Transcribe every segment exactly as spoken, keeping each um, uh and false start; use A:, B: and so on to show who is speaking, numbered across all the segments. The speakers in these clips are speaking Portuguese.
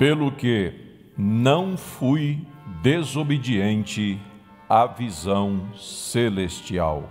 A: pelo que não fui desobediente à visão celestial.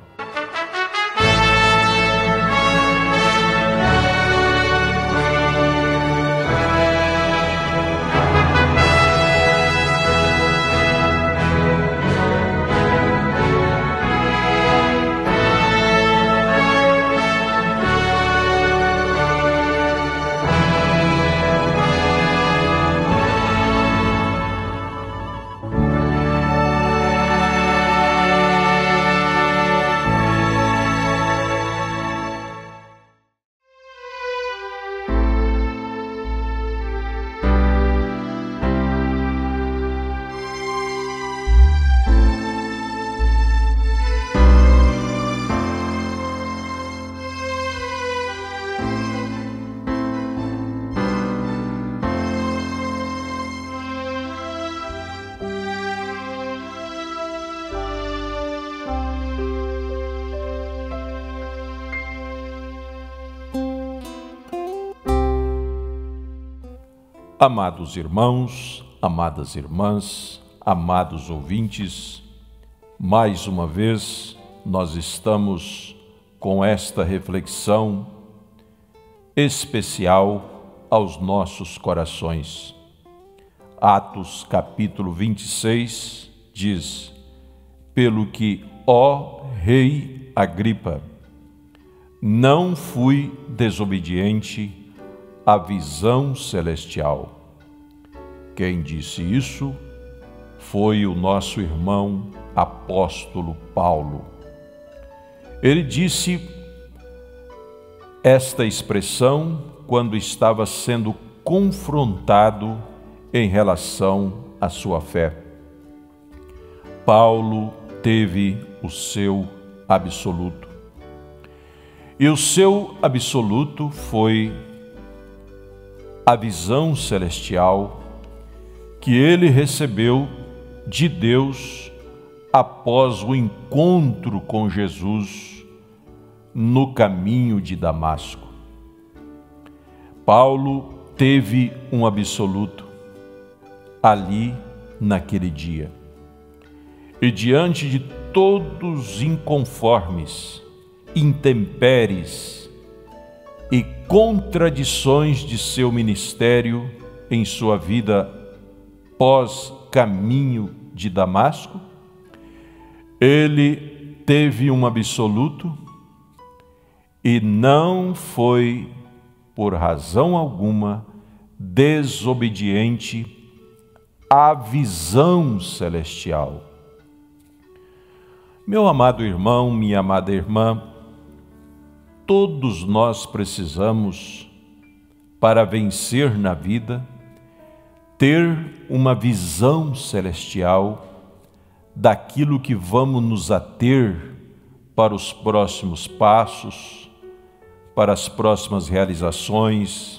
A: Amados irmãos, amadas irmãs, amados ouvintes, mais uma vez nós estamos com esta reflexão especial aos nossos corações. Atos capítulo vinte e seis diz: pelo que, ó Rei Agripa, não fui desobediente à visão celestial. Quem disse isso foi o nosso irmão apóstolo Paulo. Ele disse esta expressão quando estava sendo confrontado em relação à sua fé. Paulo teve o seu absoluto. E o seu absoluto foi a visão celestial que ele recebeu de Deus após o encontro com Jesus no caminho de Damasco. Paulo teve um absoluto ali naquele dia. E diante de todos os inconformes, intempéries e contradições de seu ministério em sua vida pós-caminho de Damasco, ele teve um absoluto e não foi, por razão alguma, desobediente à visão celestial. Meu amado irmão, minha amada irmã, todos nós precisamos, para vencer na vida, ter uma visão celestial daquilo que vamos nos ater para os próximos passos, para as próximas realizações,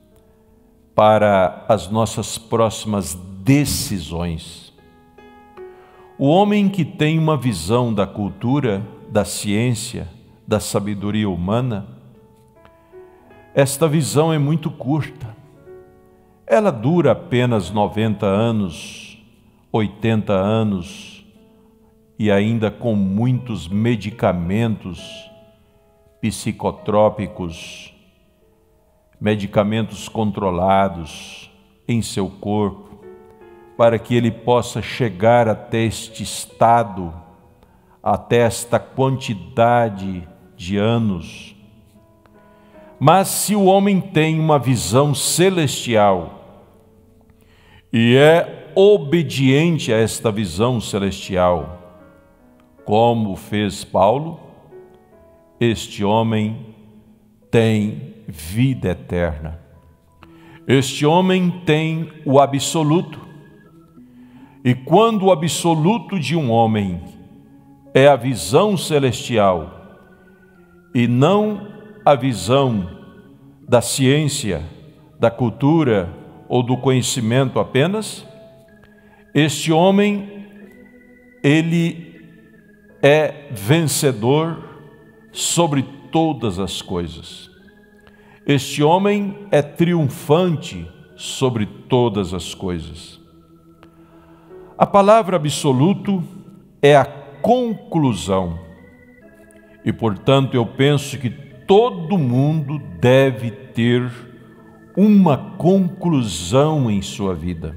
A: para as nossas próximas decisões. O homem que tem uma visão da cultura, da ciência, da sabedoria humana, esta visão é muito curta. Ela dura apenas noventa anos, oitenta anos, e ainda com muitos medicamentos psicotrópicos, medicamentos controlados em seu corpo, para que ele possa chegar até este estado, até esta quantidade de anos. Mas se o homem tem uma visão celestial e é obediente a esta visão celestial, como fez Paulo, este homem tem vida eterna. Este homem tem o absoluto. E quando o absoluto de um homem é a visão celestial e não a visão da ciência, da cultura ou do conhecimento apenas, este homem, ele é vencedor sobre todas as coisas. Este homem é triunfante sobre todas as coisas. A palavra absoluto é a conclusão. E, portanto, eu penso que todo mundo deve ter uma conclusão em sua vida.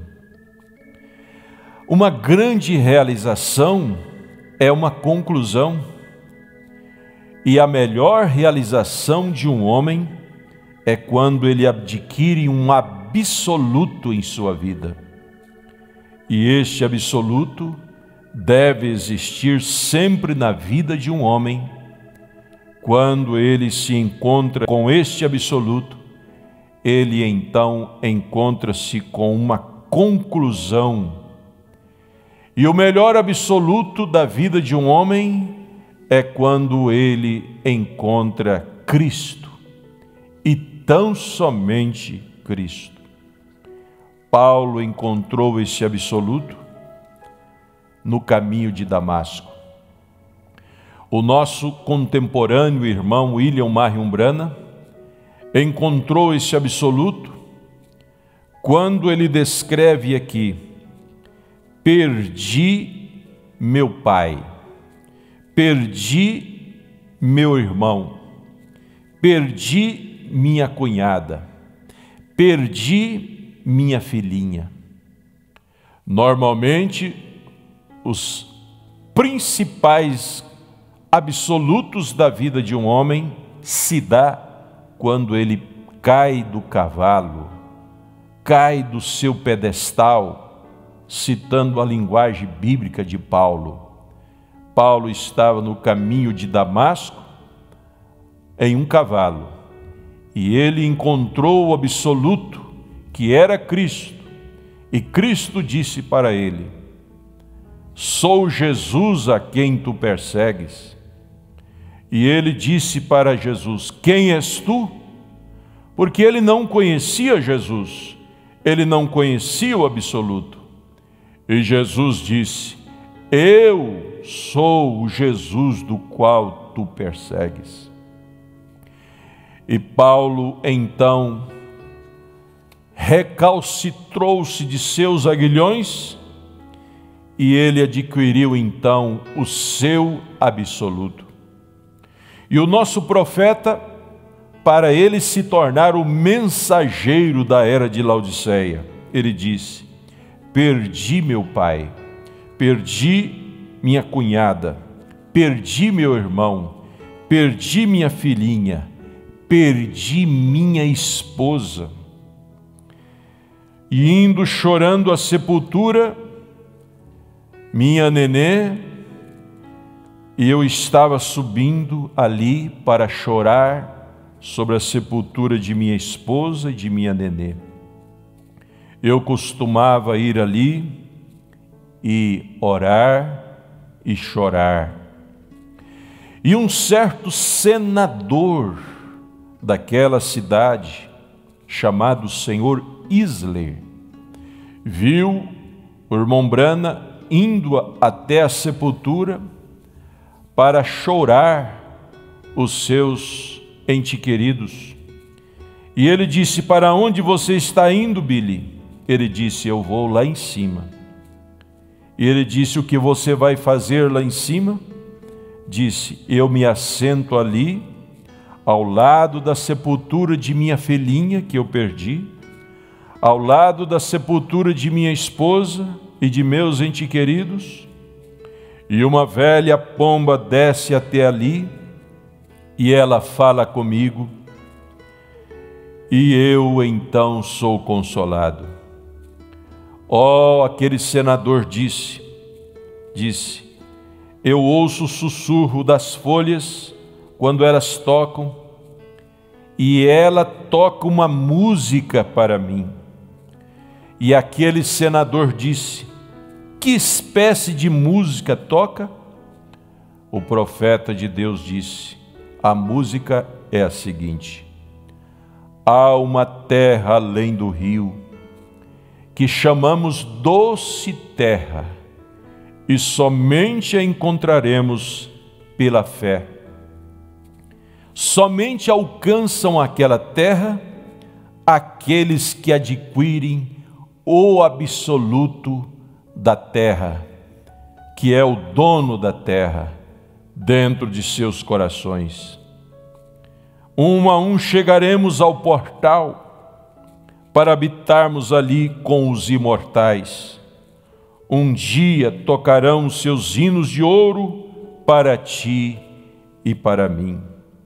A: Uma grande realização é uma conclusão. E a melhor realização de um homem é quando ele adquire um absoluto em sua vida. E este absoluto deve existir sempre na vida de um homem. Quando ele se encontra com este absoluto, ele então encontra-se com uma conclusão. E o melhor absoluto da vida de um homem é quando ele encontra Cristo, e tão somente Cristo. Paulo encontrou esse absoluto no caminho de Damasco. O nosso contemporâneo irmão William Marion Branham encontrou esse absoluto quando ele descreve aqui: perdi meu pai, perdi meu irmão, perdi minha cunhada, perdi minha filhinha. Normalmente, os principais absolutos da vida de um homem se dá quando ele cai do cavalo, cai do seu pedestal, citando a linguagem bíblica de Paulo. Paulo estava no caminho de Damasco em um cavalo, e ele encontrou o absoluto, que era Cristo, e Cristo disse para ele: sou Jesus a quem tu persegues. E ele disse para Jesus: quem és tu? Porque ele não conhecia Jesus, ele não conhecia o absoluto. E Jesus disse: eu sou o Jesus do qual tu persegues. E Paulo então recalcitrou-se de seus aguilhões, e ele adquiriu então o seu absoluto. E o nosso profeta, para ele se tornar o mensageiro da era de Laodiceia, ele disse: perdi meu pai, perdi minha cunhada, perdi meu irmão, perdi minha filhinha, perdi minha esposa. E indo chorando à sepultura, minha nenê, e eu estava subindo ali para chorar sobre a sepultura de minha esposa e de minha nenê. Eu costumava ir ali e orar e chorar. E um certo senador daquela cidade, chamado senhor Isler, viu o irmão Branham indo até a sepultura para chorar os seus entes queridos. E ele disse: para onde você está indo, Billy? Ele disse: eu vou lá em cima. E ele disse: o que você vai fazer lá em cima? Disse: eu me assento ali, ao lado da sepultura de minha filhinha que eu perdi, ao lado da sepultura de minha esposa e de meus entes queridos, e uma velha pomba desce até ali, e ela fala comigo, e eu então sou consolado. Oh, aquele senador disse, disse, eu ouço o sussurro das folhas quando elas tocam, e ela toca uma música para mim. E aquele senador disse: que espécie de música toca? O profeta de Deus disse: a música é a seguinte: há uma terra além do rio, que chamamos doce terra, e somente a encontraremos pela fé. Somente alcançam aquela terra aqueles que adquirem o absoluto da terra, que é o dono da terra, dentro de seus corações. Um a um chegaremos ao portal para habitarmos ali com os imortais. Um dia tocarão seus hinos de ouro para ti e para mim.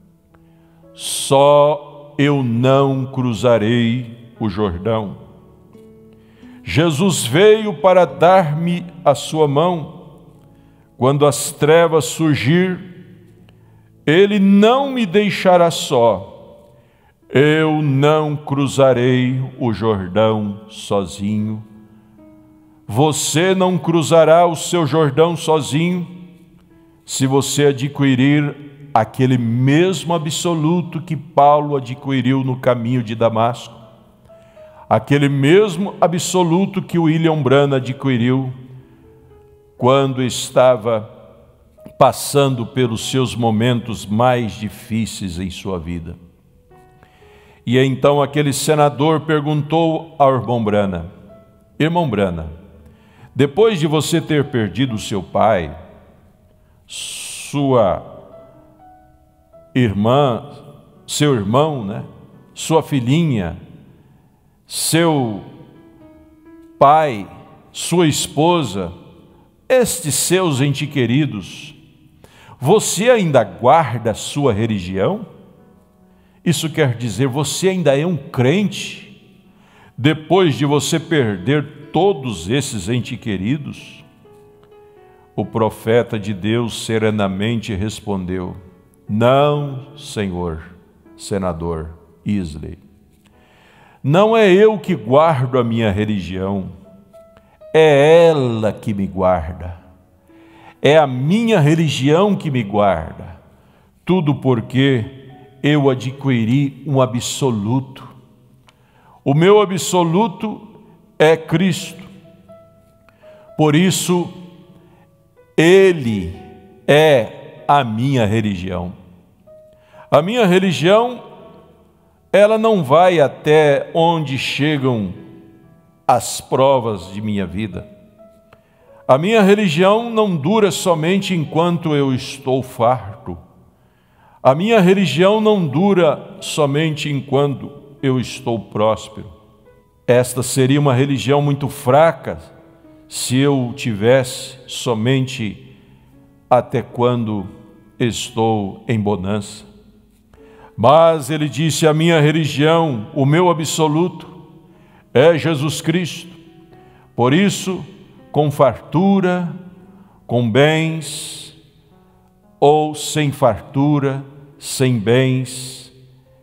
A: Só eu não cruzarei o Jordão. Jesus veio para dar-me a sua mão. Quando as trevas surgir, Ele não me deixará só. Eu não cruzarei o Jordão sozinho. Você não cruzará o seu Jordão sozinho se você adquirir aquele mesmo absoluto que Paulo adquiriu no caminho de Damasco, aquele mesmo absoluto que William Branham adquiriu quando estava passando pelos seus momentos mais difíceis em sua vida. E então aquele senador perguntou ao irmão Branham: irmão Branham, depois de você ter perdido seu pai, sua irmã, seu irmão, né? Sua filhinha, seu pai, sua esposa, estes seus entes queridos, você ainda guarda a sua religião? Isso quer dizer, você ainda é um crente depois de você perder todos esses entes queridos? O profeta de Deus serenamente respondeu: não, senhor senador Isley, não é eu que guardo a minha religião, é ela que me guarda, é a minha religião que me guarda, tudo porque eu adquiri um absoluto. O meu absoluto é Cristo. Por isso, Ele é a minha religião. A minha religião, ela não vai até onde chegam as provas de minha vida. A minha religião não dura somente enquanto eu estou farto. A minha religião não dura somente enquanto eu estou próspero. Esta seria uma religião muito fraca se eu tivesse somente até quando estou em bonança. Mas ele disse: a minha religião, o meu absoluto, é Jesus Cristo. Por isso, com fartura, com bens, ou sem fartura, sem bens,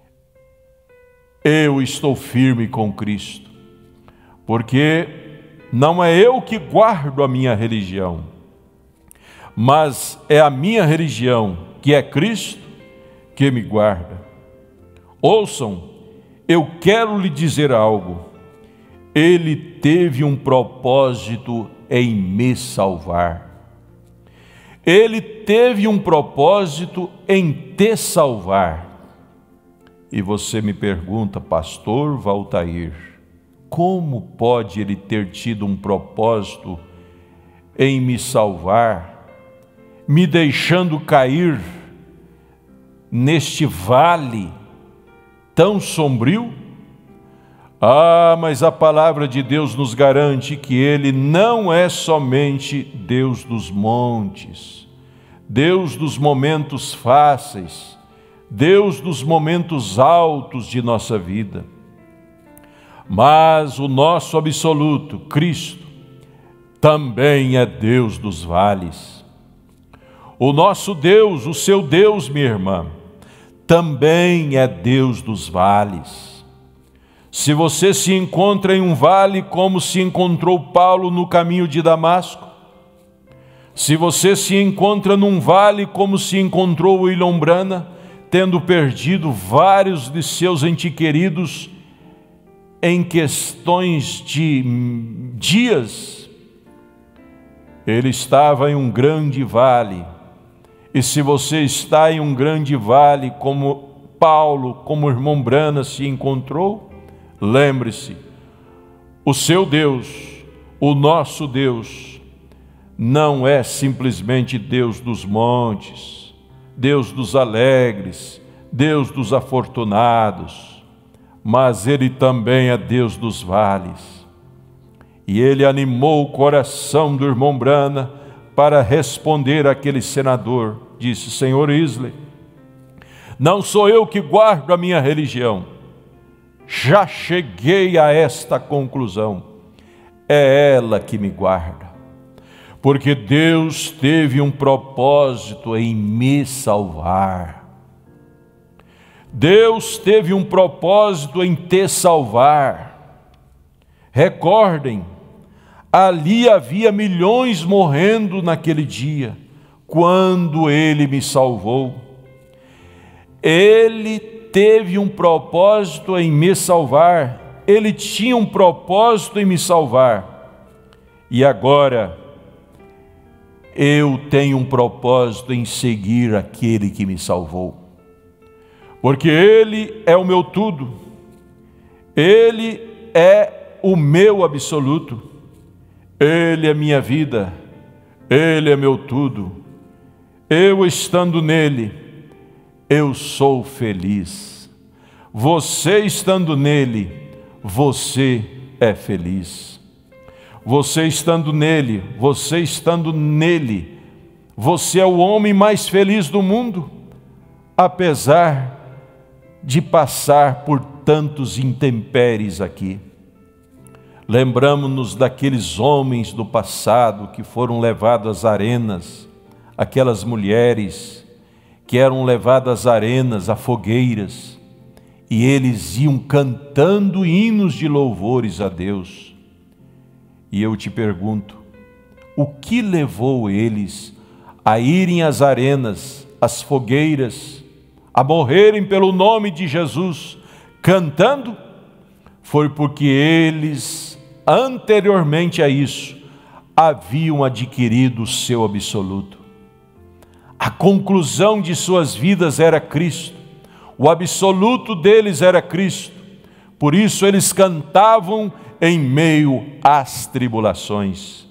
A: eu estou firme com Cristo. Porque não é eu que guardo a minha religião, mas é a minha religião, que é Cristo, que me guarda. Ouçam, eu quero lhe dizer algo. Ele teve um propósito em me salvar. Ele teve um propósito em te salvar. E você me pergunta: pastor Valtair, como pode ele ter tido um propósito em me salvar, me deixando cair neste vale tão sombrio? Ah, mas a palavra de Deus nos garante que Ele não é somente Deus dos montes, Deus dos momentos fáceis, Deus dos momentos altos de nossa vida. Mas o nosso absoluto, Cristo, também é Deus dos vales. O nosso Deus, o seu Deus, minha irmã, também é Deus dos vales. Se você se encontra em um vale como se encontrou Paulo no caminho de Damasco, se você se encontra num vale como se encontrou William Branham, tendo perdido vários de seus entes queridos em questões de dias, ele estava em um grande vale. E se você está em um grande vale como Paulo, como o irmão Branham se encontrou, Lembre-se, o seu Deus, o nosso Deus, não é simplesmente Deus dos montes, Deus dos alegres, Deus dos afortunados, mas Ele também é Deus dos vales. E Ele animou o coração do irmão Brana para responder àquele senador. Disse: Senhor Isley, não sou eu que guardo a minha religião, já cheguei a esta conclusão, é ela que me guarda, porque Deus teve um propósito em me salvar. Deus teve um propósito em te salvar. Recordem, ali havia milhões morrendo naquele dia, quando Ele me salvou. Ele teve um propósito em me salvar, Ele tinha um propósito em me salvar, e agora eu tenho um propósito em seguir aquele que me salvou, porque Ele é o meu tudo, Ele é o meu absoluto, Ele é minha vida, Ele é meu tudo. Eu estando nele, eu sou feliz. Você estando nele, você é feliz. Você estando nele, você estando nele, você é o homem mais feliz do mundo, apesar de passar por tantos intempéries aqui. Lembramos-nos daqueles homens do passado que foram levados às arenas, aquelas mulheres que eram levadas às arenas, a fogueiras, e eles iam cantando hinos de louvores a Deus. E eu te pergunto, o que levou eles a irem às arenas, às fogueiras, a morrerem pelo nome de Jesus, cantando? Foi porque eles, anteriormente a isso, haviam adquirido o seu absoluto. A conclusão de suas vidas era Cristo, o absoluto deles era Cristo. Por isso eles cantavam em meio às tribulações.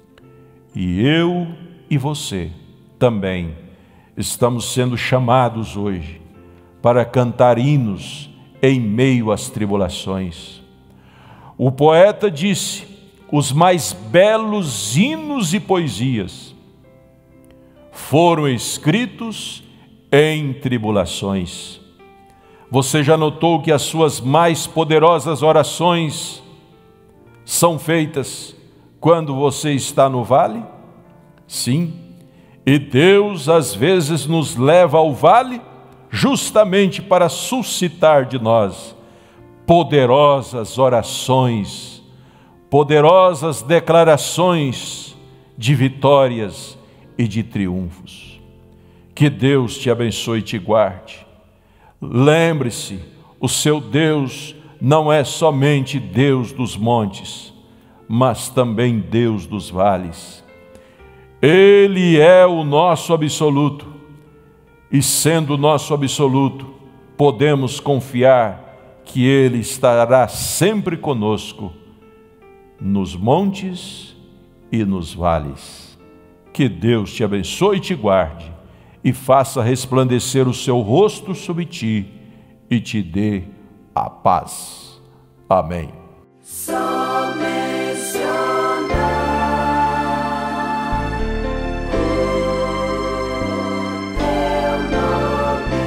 A: E eu e você também estamos sendo chamados hoje para cantar hinos em meio às tribulações. O poeta disse: os mais belos hinos e poesias foram escritos em tribulações. Você já notou que as suas mais poderosas orações são feitas quando você está no vale? Sim, e Deus às vezes nos leva ao vale justamente para suscitar de nós poderosas orações, poderosas declarações de vitórias e de triunfos. Que Deus te abençoe e te guarde. Lembre-se, o seu Deus não é somente Deus dos montes, mas também Deus dos vales. Ele é o nosso absoluto, e sendo o nosso absoluto, podemos confiar que Ele estará sempre conosco, nos montes e nos vales. Que Deus te abençoe e te guarde, e faça resplandecer o seu rosto sobre ti, e te dê a paz. Amém.
B: Só mencionar o teu nome,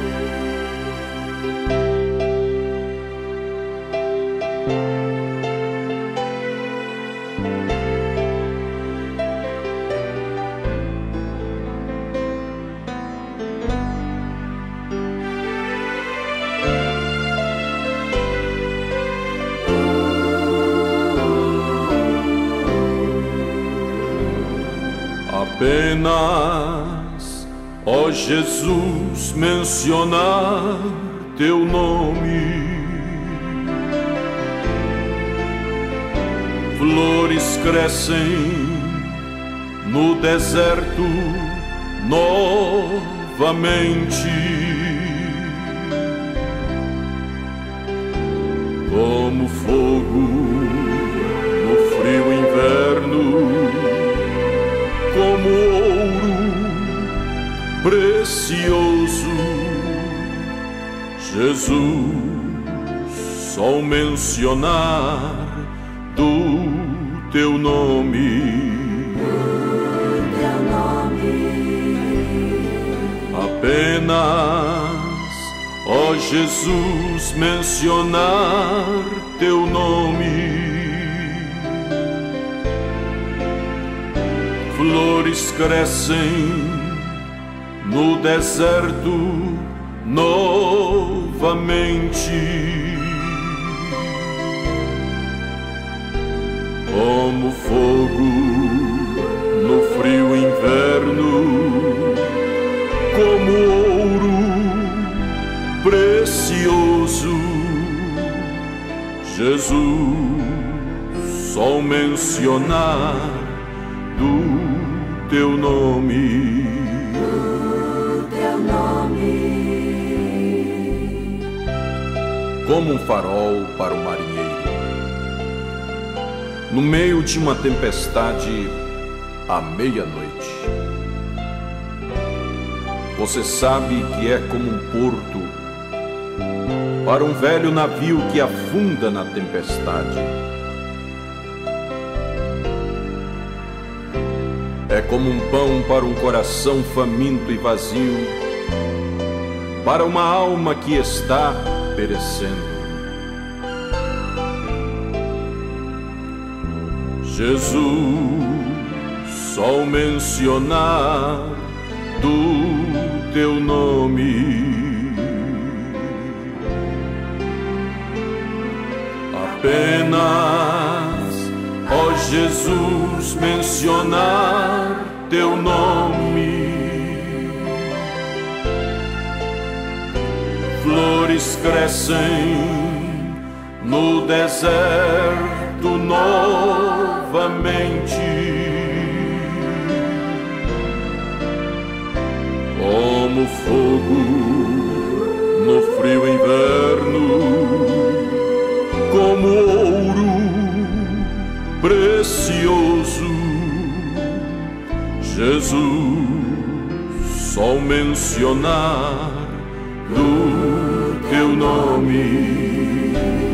A: apenas, ó Jesus, mencionar teu nome. Flores crescem no deserto novamente. Com como fogo no frio inverno, como ouro precioso. Jesus, só o mencionar do teu nome,
B: teu nome,
A: apenas, ó Jesus, mencionar teu nome. Flores crescem no deserto novamente, como fogo no frio inverno, como ouro precioso. Jesus, só o mencionar do teu nome,
B: teu nome,
A: como um farol para o marinheiro. No meio de uma tempestade, à meia-noite, você sabe que é como um porto para um velho navio que afunda na tempestade. É como um pão para um coração faminto e vazio, para uma alma que está perecendo. Jesus, só o mencionar do teu nome, apenas, ó Jesus, mencionar teu nome. Flores crescem no deserto novamente, como fogo no frio inverno, como ouro precioso. Jesus, só o mencionar do teu nome,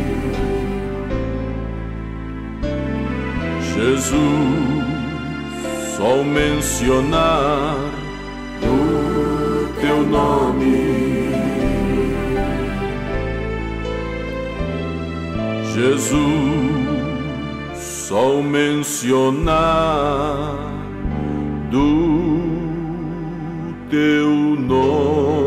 A: Jesus, só o mencionar do teu nome, Jesus, só o mencionar do teu nome.